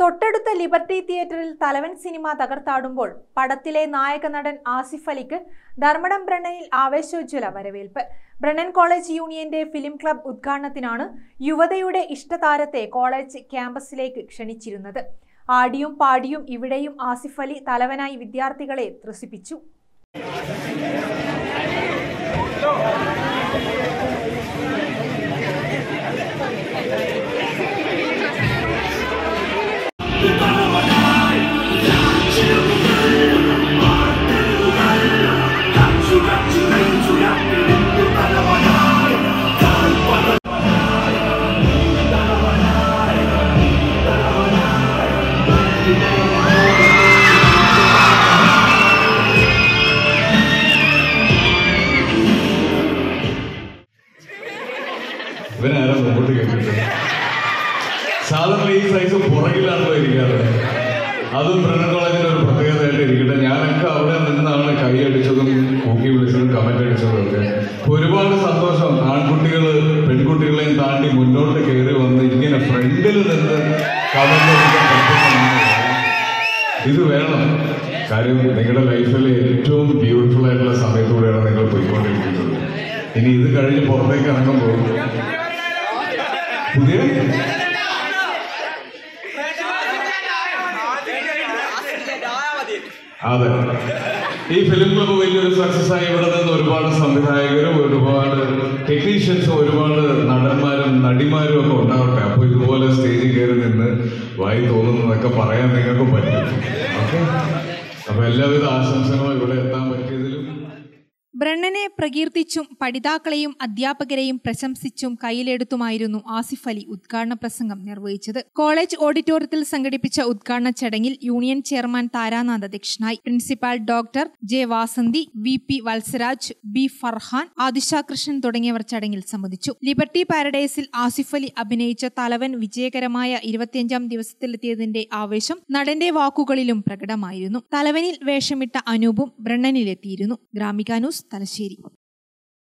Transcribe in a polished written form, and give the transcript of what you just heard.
തൊട്ടടുത്ത ലിബർട്ടി തിയേറ്ററിൽ തലവൻ സിനിമ തകർത്താടുമ്പോൾ പടത്തിലെ നായക നടൻ ആസിഫ് അലിക്ക് ധർമ്മടം ബ്രണ്ണനിൽ ആവേശോജ്വല വരവേൽപ്പ്. ബ്രണ്ണൻ കോളേജ് യൂണിയന്റെ ഫിലിം ക്ലബ് ഉദ്ഘാടനത്തിനാണ് യുവതയുടെ ഇഷ്ടതാരത്തെ കോളേജ് ക്യാമ്പസിലേക്ക് ക്ഷണിച്ചിരുന്നത്. ആടിയും പാടിയും ഇവിടെയും ആസിഫ് അലി തലവനായി വിദ്യാർത്ഥികളെ ത്രസിപ്പിച്ചു. ഇവനാരും മുമ്പോട്ട് കേട്ടിട്ട് സാധാരണ ഈ സൈസ് പുറകിലാണല്ലോ ഇരിക്കാറ്. അതും ബ്രണ്ണൻ കോളേജിന്റെ ഒരു പ്രത്യേകതയായിട്ട് ഇരിക്കട്ടെ. ഞാനൊക്കെ അവിടെ നിന്നാണ് കൈയടിച്ചതും കൂക്കി വിളിച്ചതും കമന്റ് അടിച്ചതും ഒക്കെ. ഒരുപാട് സന്തോഷം. ആൺകുട്ടികൾ പെൺകുട്ടികളെയും താണ്ടി മുന്നോട്ട് കയറി വന്ന് ഇങ്ങനെ ഫ്രണ്ടിൽ നിന്ന് കമന്റ് അടിക്കാൻ പറ്റുന്ന ഇത് വേണം. കാര്യം നിങ്ങളുടെ ലൈഫിലെ ഏറ്റവും ബ്യൂട്ടിഫുൾ ആയിട്ടുള്ള സമയത്തൂടെയാണ് നിങ്ങൾ പോയിക്കൊണ്ടിരിക്കുന്നത്. ഇനി ഇത് കഴിഞ്ഞ് പുറത്തേക്ക് ഇറങ്ങുമ്പോൾ പുതിയ അതെ, ഈ ഫിലിം ക്ലബ്ബ് വലിയൊരു സക്സസ് ആയി. ഇവിടെ നിന്ന് ഒരുപാട് സംവിധായകരും ഒരുപാട് ടെക്നീഷ്യൻസും ഒരുപാട് നടന്മാരും നടിമാരും ഒക്കെ ഉണ്ടാവട്ടെ. അപ്പൊ ഇതുപോലെ സ്റ്റേജിൽ കയറി നിന്ന് വായി തോന്നുന്നതൊക്കെ പറയാൻ നിങ്ങൾക്ക് പറ്റും. ഓക്കെ, അപ്പൊ എല്ലാവിധ ആശംസകളും ഇവിടെ എത്താൻ പറ്റിയതിലും. ബ്രണ്ണനെ പ്രകീർത്തിച്ചും പഠിതാക്കളെയും അധ്യാപകരെയും പ്രശംസിച്ചും കയ്യിലെടുത്തുമായിരുന്നു ആസിഫ് അലി ഉദ്ഘാടന പ്രസംഗം നിർവഹിച്ചത്. കോളേജ് ഓഡിറ്റോറിയത്തിൽ സംഘടിപ്പിച്ച ഉദ്ഘാടന ചടങ്ങിൽ യൂണിയൻ ചെയർമാൻ താരാനാഥ് അധ്യക്ഷനായി. Principal doctor J Vasanthi, VP Vatsaraj, B Farhan, Adishakrishnan തുടങ്ങിയവർ ചടങ്ങിൽ സംബന്ധിച്ചു. ലിബർട്ടി പാരഡൈസിൽ ആസിഫ് അലി അഭിനയിച്ച തലവൻ വിജയകരമായ 25ാം ദിവസത്തിലെത്തിയതിന്റെ ആവേശം നടന്റെ വാക്കുകളിലും പ്രകടമായിരുന്നു. തലവനിൽ വേഷമിട്ട അനൂപും ബ്രണ്ണനിലെത്തിയിരുന്നു. ഗ്രാമിക ന്യൂസ്, തലശ്ശേരി.